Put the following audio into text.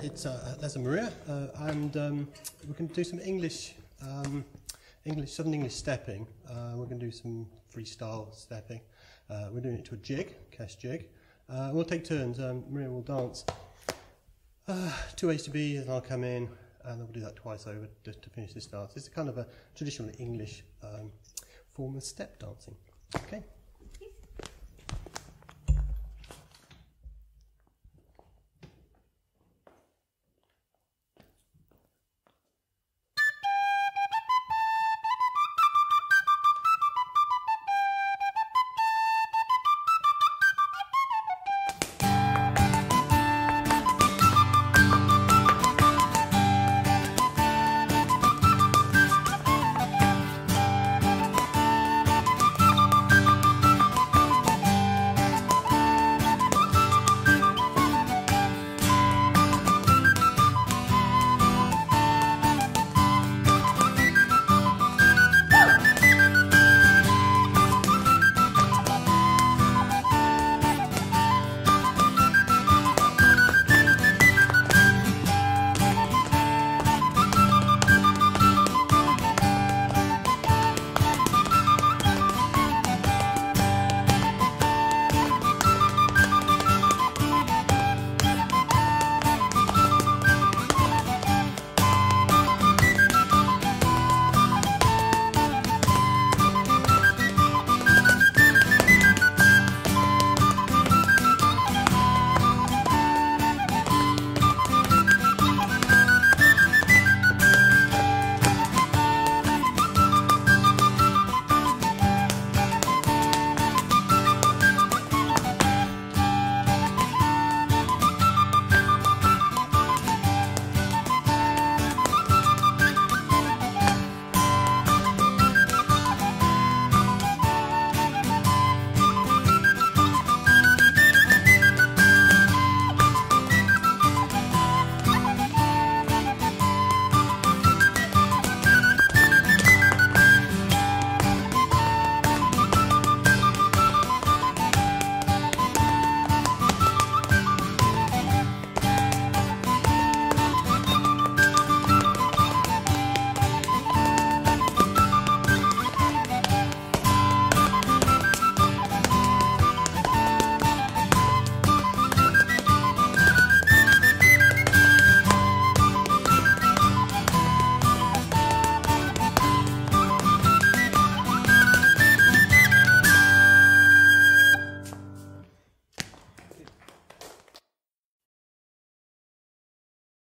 it's Leslie Maria, and we're going to do some English, Southern English stepping. We're going to do some freestyle stepping. We're doing it to a jig, Cash jig. We'll take turns. Maria will dance 2 A's to B, and I'll come in, and we'll do that twice over just to finish this dance. It's a kind of a traditional English form of step dancing. Okay.